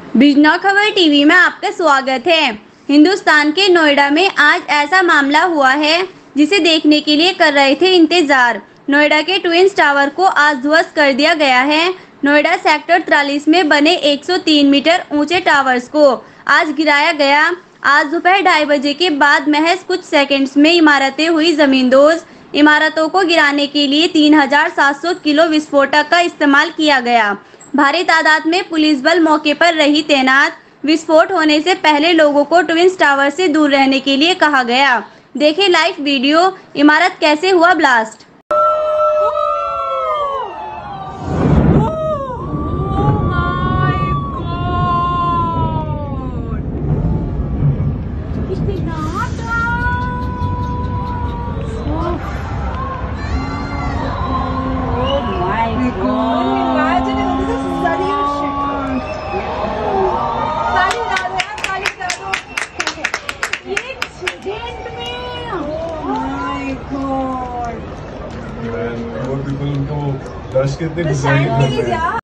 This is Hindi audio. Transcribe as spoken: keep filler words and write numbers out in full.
बिजनौर खबर टीवी में आपका स्वागत है। हिंदुस्तान के नोएडा में आज ऐसा मामला हुआ है जिसे देखने के लिए कर रहे थे इंतजार। नोएडा के ट्विंस टावर को आज ध्वस्त कर दिया गया है। नोएडा सेक्टर तिरालीस में बने एक सौ तीन मीटर ऊंचे टावर्स को आज गिराया गया। आज दोपहर ढाई बजे के बाद महज कुछ सेकंड्स में इमारतें हुई जमींदोज। इमारतों को गिराने के लिए तीन हजार सात सौ किलो विस्फोटक का इस्तेमाल किया गया। भारी तादाद में पुलिस बल मौके पर रही तैनात। विस्फोट होने से पहले लोगों को ट्विंस टावर से दूर रहने के लिए कहा गया। देखें लाइव वीडियो, इमारत कैसे हुआ ब्लास्ट। और people उनको दर्श के इतने गुस्सा